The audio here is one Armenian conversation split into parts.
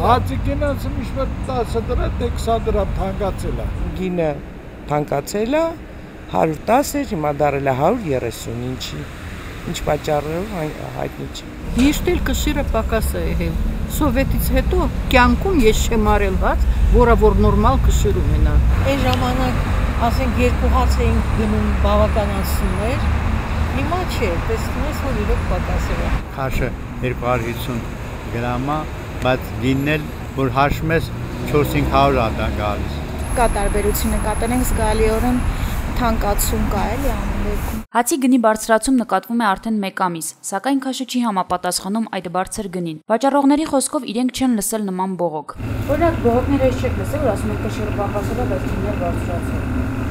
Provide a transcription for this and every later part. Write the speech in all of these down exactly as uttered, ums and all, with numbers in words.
Հացի գինը միշտ տասը դրամ, էքսան դրամ թանկացել է։ Գինը թանկացել է, հարյուր տասը էր, հիմա դարել է հարյուր երեսուն, ինչի, ինչ պատճառով հայտնի չի։ Միշտ էլ կշիռը պակաս է եղել։ Սովետից հետո կյանքում ես չեմ արել հաց, որը որ նորմալ կշիռ ունենա։ Այն ժամանակ, ասենք, երկու հաց էինք գնում բավականացնում էր, հիմա չէ, տեսնում ես, որ իրոք պակաս է։ Քաշը երկու հարյուր հիսուն գրամ է, բայց գինն էլ, որ հաշվում ես չորս-հինգ հարյուր է գալիս։ Կա տարբերություն նկատենք զգալիորեն թանկացում կա էլի ամեն դեպքում։ Հացի գնի բարձրացում նկատվում է արդեն մեկ ամիս, սակայն քաշը չի համապատասխանում այդ բարձր գնին։ Վաճառողների խոսքով իրենք չեն լսել նման բողոք։ Օրինակ բողոքները ես չեք լսել, որ ասում են կշիռը պակասել է, բայց գինը բարձրացել։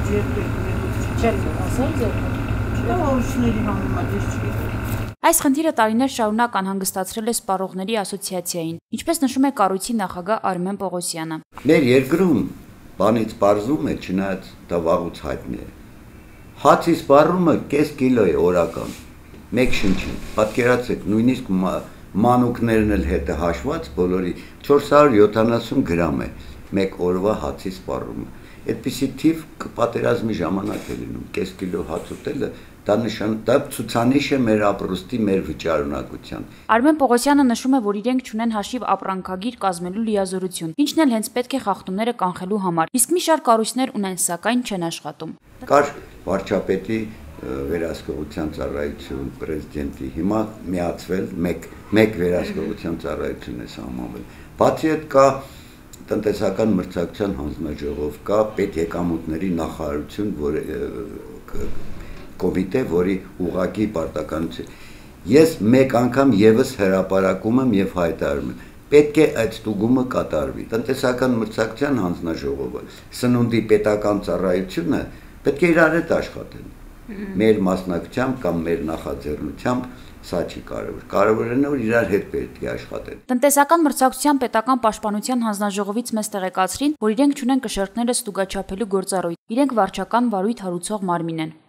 Չեք ասել ձեր։ Որոշների համեմատ ես չգիտեմ։ Այս խնդիրը տարիներ շարունակ անհանգստացրել է սպառողների ասոցիացիային, ինչպես նշում է կառույցի նախագահ Արմեն Պողոսյանը։ Մեր երկրում բանից պարզում է, չնայած դա վաղուց հայտնի է։ Հացի սպառումը կես կիլո է օրական, մեկ շնչին, պատկերացեք, նույնիսկ մանուկներն էլ հետը հաշված, բոլորի չորս հարյուր յոթանասուն գրամ է մեկ օրվա հացի սպառումը։ Այդպիսի թիվ կպատերազմի ժամանակ է լինում, կես կիլո հաց ուտելը, դա նշան, դա ցուցանիշ է մեր ապրուստի, մեր վիճարունակության։ Արմեն Պողոսյանը նշում է, որ իրենք չունեն հաշիվ ապրանքագիր կազմելու լիազորություն, ինչն էլ հենց պետք է խախտումները կանխելու համար, իսկ մի շարք կառույցներ ունեն, սակայն չեն աշխատում։ Կար վարչապետի վերահսկողության ծառայություն, պրեզիդենտի, հիմա միացվել մեկ մեկ վերահսկողության ծառայություն է սահմանվել։ Բացի այդ կա տնտեսական մրցակցության հանձնաժողով, կա պետեկամուտների նախարարություն, որ կոմիտե, որի ուղղակի պարտականություն։ Ես մեկ անգամ եւս հրապարակում եմ եւ հայտարարում եմ, պետք է այդ ստուգումը կատարվի։ Տնտեսական մրցակցության հանձնաժողովը, սնունդի պետական ծառայությունը պետք է իրար հետ աշխատեն։ Մեր մասնակցությամբ կամ մեր նախաձեռնությամբ սա չի կարևոր։ Կարևորը նա որ իրար հետ պետք է աշխատեն։ Տնտեսական մրցակցության պետական պաշտպանության հանձնաժողովից մեզ տեղեկացրին, որ իրենք չունեն կշեռքները ստուգաչափելու գործառույթ։ Իրենք վարչական վարույթ հարուցող մարմին են։